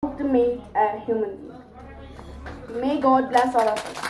to meet a human being. May God bless all of us.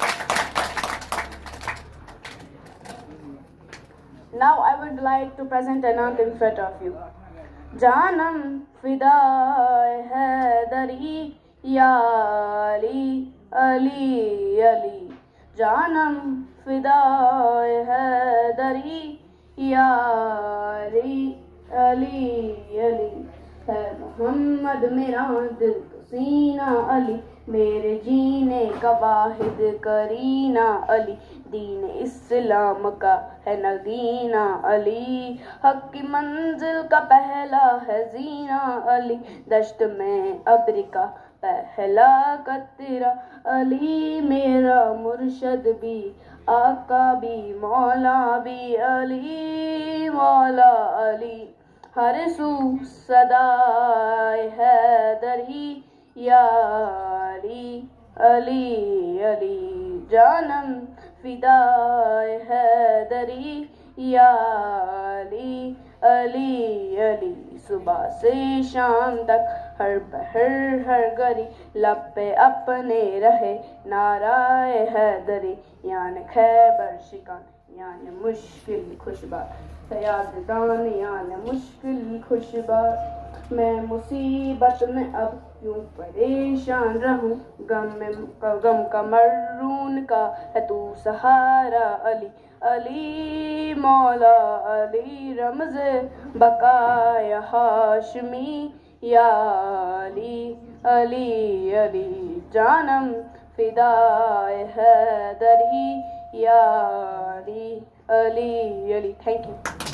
Now I would like to present an ant in front of you. Janam Fidae Haidari Ya Ali Ali Ali. Janam Fidae Haidari Ya Ali Ali Ali. है मोहम्मद मेरा दिल तो सीना अली, मेरे जीने का वाहिद करीना अली, दीन इस्लाम का है नगीना अली, हक की मंजिल का पहला है जीना अली, दश्त में अब्र का पहला कतरा अली, मेरा मुर्शद भी आका भी मौला भी अली मौला अली, हर सू सदाए हैदरी या अली अली अली, जानम फिदाए हैदरी या अली अली अली, सुबह से शाम तक हर पहर हर घड़ी लब पे अपने रहे नाराए हैदरी, यान खैबर शिकान यान मुश्किल खुशबार यादगान यान मुश्किल खुशबार, मैं मुसीबत में अब यूं परेशान रहूं, गम का मरून का है तू सहारा अली अली मौला अली, रमज़े बकाया हाशमी या अली अली अली, जानम फिदाए हैदरी या अली अली अली। Thank you.